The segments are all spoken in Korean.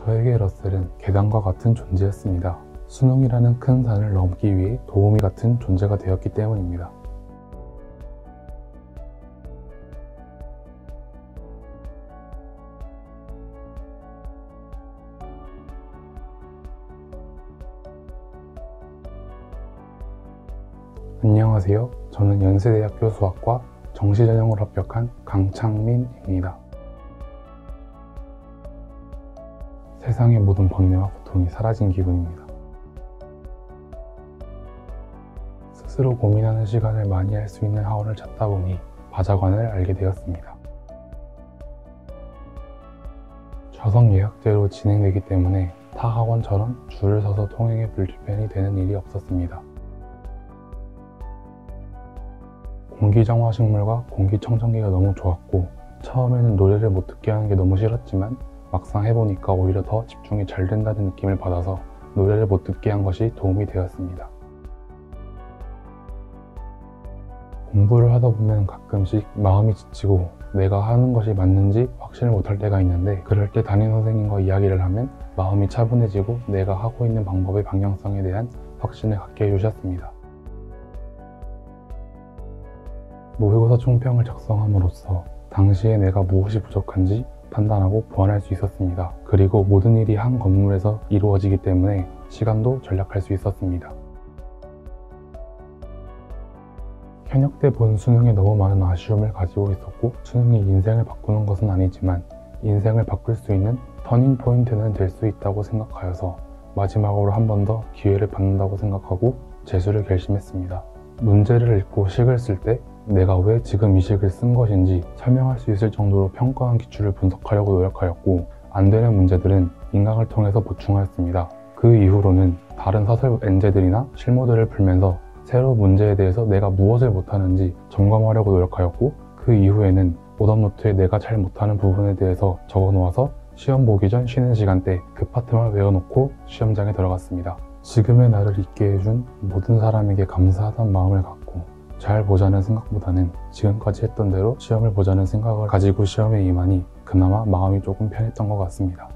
저에게 러셀은 계단과 같은 존재였습니다. 수능이라는 큰 산을 넘기 위해 도우미 같은 존재가 되었기 때문입니다. 안녕하세요. 저는 연세대학교 수학과 정시전형으로 합격한 강창민입니다. 세상의 모든 번뇌와 고통이 사라진 기분입니다. 스스로 고민하는 시간을 많이 할 수 있는 학원을 찾다 보니 바자관을 알게 되었습니다. 좌석 예약제로 진행되기 때문에 타 학원처럼 줄을 서서 통행에 불편이 되는 일이 없었습니다. 공기정화식물과 공기청정기가 너무 좋았고, 처음에는 노래를 못 듣게 하는 게 너무 싫었지만 막상 해보니까 오히려 더 집중이 잘 된다는 느낌을 받아서 노래를 못 듣게 한 것이 도움이 되었습니다. 공부를 하다 보면 가끔씩 마음이 지치고 내가 하는 것이 맞는지 확신을 못할 때가 있는데, 그럴 때 담임 선생님과 이야기를 하면 마음이 차분해지고 내가 하고 있는 방법의 방향성에 대한 확신을 갖게 해주셨습니다. 모의고사 총평을 작성함으로써 당시에 내가 무엇이 부족한지 판단하고 보완할 수 있었습니다. 그리고 모든 일이 한 건물에서 이루어지기 때문에 시간도 절약할 수 있었습니다. 현역 때 본 수능에 너무 많은 아쉬움을 가지고 있었고, 수능이 인생을 바꾸는 것은 아니지만 인생을 바꿀 수 있는 터닝 포인트는 될 수 있다고 생각하여서 마지막으로 한 번 더 기회를 받는다고 생각하고 재수를 결심했습니다. 문제를 읽고 식을 쓸 때 내가 왜 지금 이 식을 쓴 것인지 설명할 수 있을 정도로 평가한 기출을 분석하려고 노력하였고, 안 되는 문제들은 인강을 통해서 보충하였습니다. 그 이후로는 다른 서술 엔제들이나 실무들을 풀면서 새로 문제에 대해서 내가 무엇을 못하는지 점검하려고 노력하였고, 그 이후에는 오답노트에 내가 잘 못하는 부분에 대해서 적어놓아서 시험 보기 전 쉬는 시간대 그 파트만 외워놓고 시험장에 들어갔습니다. 지금의 나를 있게 해준 모든 사람에게 감사하다는 마음을 갖고, 잘 보자는 생각보다는 지금까지 했던 대로 시험을 보자는 생각을 가지고 시험에 임하니 그나마 마음이 조금 편했던 것 같습니다.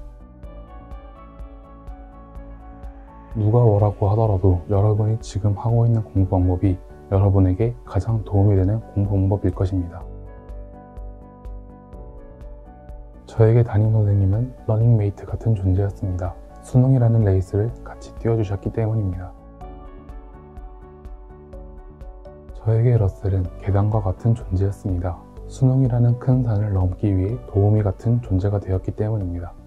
누가 뭐라고 하더라도 여러분이 지금 하고 있는 공부 방법이 여러분에게 가장 도움이 되는 공부 방법일 것입니다. 저에게 담임 선생님은 러닝메이트 같은 존재였습니다. 수능이라는 레이스를 같이 뛰어주셨기 때문입니다. 저에게 러셀은 계단과 같은 존재였습니다. 수능이라는 큰 산을 넘기 위해 도우미 같은 존재가 되었기 때문입니다.